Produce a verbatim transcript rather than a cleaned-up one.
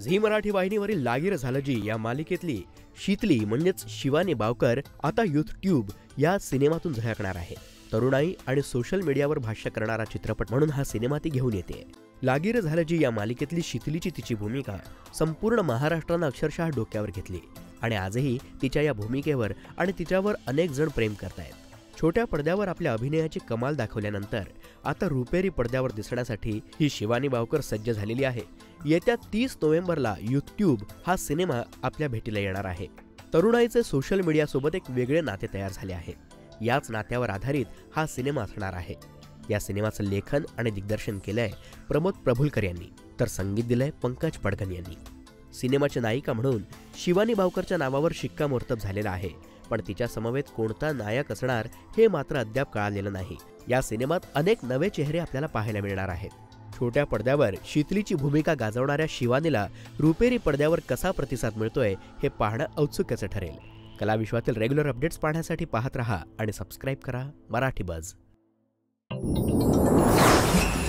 Zee Marathi वाहिनीवरील लागीर झाला जी या मालिकेतली शीतली म्हणजेच शिवानी बावकर आता यूट्यूब या सिनेमातून झळकणार आहे। तरुणाई आणि सोशल मीडियावर भाष्य करणारा चित्रपट म्हणून हा सिनेमा ती घेऊन येते। लागीर झाला जी या मालिकेतली शीतलीची तिची भूमिका संपूर्ण महाराष्ट्रानं अक्षरशः डोक्यावर घेतली आणि आजही तिच्या या भूमिकेवर आणि तिच्यावर अनेक जण प्रेम करतायत। छोट्या पडद्यावर आपल्या अभिनयाची कमाल दाखवल्यानंतर आता रुपेरी पडद्यावर दिसण्यासाठी ही शिवानी बावकर सज्ज झालेली आहे। येत्या तीस नोव्हेंबरला यूट्यूब हा सिनेमा आपल्या भेटीला येणार आहे। तरुणाईचे सोशल मीडिया सोबत एक वेगळे नाते तयार झाले आहे। याच नात्यावर आधारित हा सिनेमा असणार आहे। या सिनेमाचं लेखन आणि दिग्दर्शन केलंय प्रमोद प्रभुलकर यांनी, तर संगीत दिलंय पंकज पडगन यांनी। सिनेमाची नायिका म्हणून शिवानी बावकरच्या नावावर शिक्कामोर्तब झालेला आहे, पण तिच्या समवेत कोणता नायक असणार हे मात्र अद्याप कळालेलं नाही। या सिनेमात अनेक नवे चेहरे आपल्याला पाहायला मिळणार आहेत। छोट्या पडद्यावर शीतलीची भूमिका गाजवणाऱ्या शिवानीला रुपेरी पडद्यावर कसा प्रतिसाद मिळतोय हे पाहणं औत्सुक्याचं ठरेल। कलाविश्वातील रेग्युलर अपडेट्स पाहण्यासाठी पाहत रहा आणि सबस्क्राईब करा मराठी बज।